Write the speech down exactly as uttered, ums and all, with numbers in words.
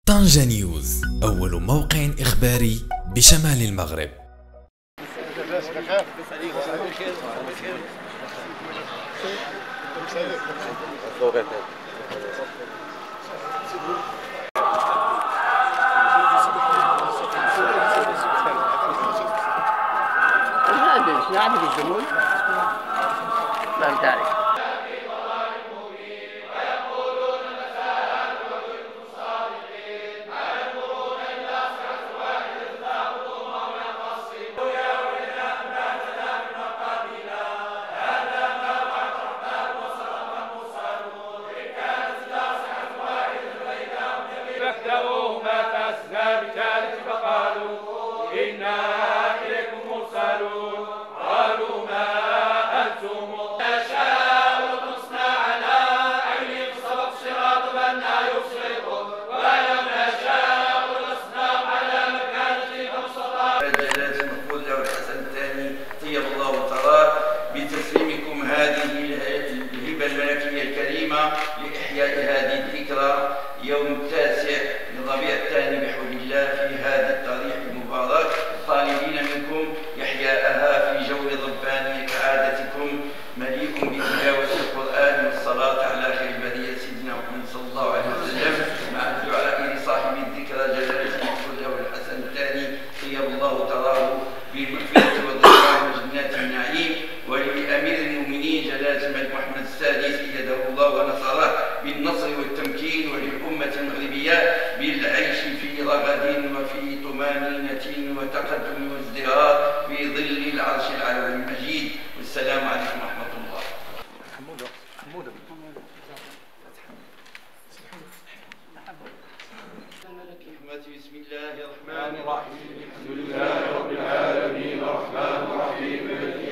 طنجة نيوز، أول موقع إخباري بشمال المغرب. نعرف الزمون فهمت عليك. فاكتبوا ما تسنى بثالث فقالوا إنا إليكم مرسلون قالوا ما أنتم نشاء ونصنع على عين سبق صراط بنا يبصرون ولم نشاء ونصنع على مكانة فمستطاع. جلالة المقبول له الحسن الثاني طيب الله ثراه بتسليمكم هذه الهبة الملكية الكريمة لإحياء هذه الذكرى يوم التاسع من ربيع الثاني بحول الله في هذا التاريخ المبارك، طالبين منكم إحياءها في جو رباني كعادتكم مليء بتلاوة القرآن والصلاة على خير البرية سيدنا محمد صلى الله عليه وسلم، مع الدعاء لصاحب الذكرى جلالة المقبول له الحسن الثاني طيب الله ثراه بالمغفرة والرضوان وجنات النعيم، ولأمير المؤمنين جلالة الملك محمد السادس أيده الله ونصره بالنصر والتمكين، وللأمة المغربية بالعيش في رغد وفي طمأنينة وتقدم وازدهار في ظل العرش العلوي المجيد. والسلام عليكم ورحمة الله. بسم الله الرحمن الرحيم. الحمد لله رب العالمين الرحمن الرحيم